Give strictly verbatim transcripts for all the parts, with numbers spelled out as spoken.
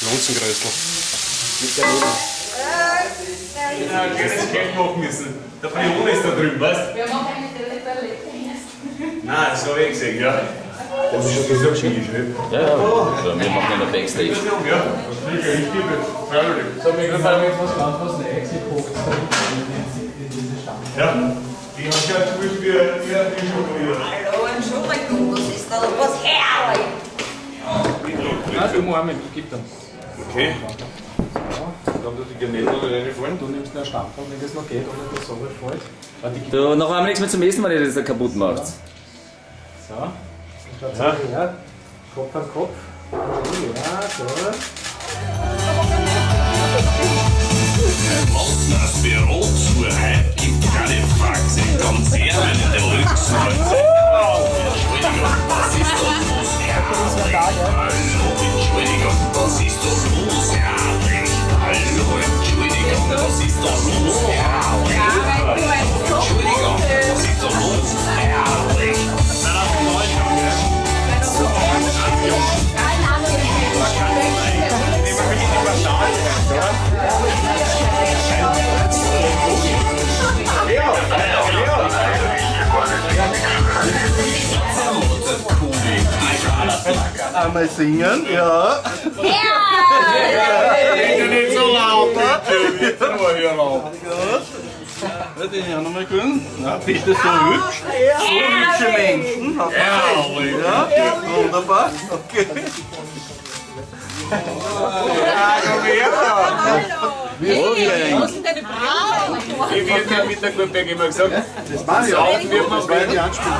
Schlonzengrößel. Mit der Leben. Ja, ich hätte das Geld machen müssen. Der Prione ist da drüben, weißt du? Wir machen eine Telepalette erst. Nein, das habe ich gesehen, ja. Das ist schon gesagt, Ski, Ja, ja. Also, wir machen immer Backstage. Ja, ich gebe jetzt. Freiwillig. So, wir können jetzt was ganz was Neues gekocht in diese Stadt. Ja. Die haben ja zum Beispiel eher die Schokolade. Hallo, Entschuldigung, das ist doch was herrlich. Nein, du Mohammed, gib dann. Okay. Dann tut die Garnelen reinfallen. Du nimmst einen Stampfer, wenn das noch geht, ohne dass so weit fällt. Ah, die Du, noch einmal nichts mehr zum Essen, wenn ihr das da kaputt macht. So, schaut ja. Her. Kopf an Kopf. Ja, so. Was das Büro zu heute gibt keine Faxe, Konserven in der Rückseite. Entschuldigung, was ist da los, Herrlich? Hallo, Entschuldigung, was ist da los, Herrlich? Hallo, Entschuldigung, was ist da los, Herrlich? Entschuldigung, was ist da los, Herrlich? Einmal singen, ja. Bitte nicht so laut, bitte. Jetzt nur hier laut. Ja, den hören wir mal gut. Na, bitte so hübsch. So hübsche Menschen. Herrlich. Ja, wunderbar. Okay. Wo sind deine Brüder? Ich werde ja mit der Gruppe immer gesagt, Das war ja auch, das war ja die Anspielung.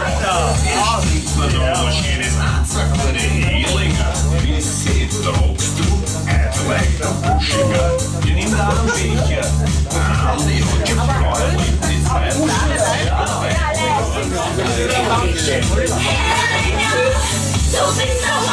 Schönes Anzugende Helinger. Wie sie tragst du? Einfach der Buschiger. Die nimmt einen Becher. Andi hat schon Freude. Die zwei Du bist so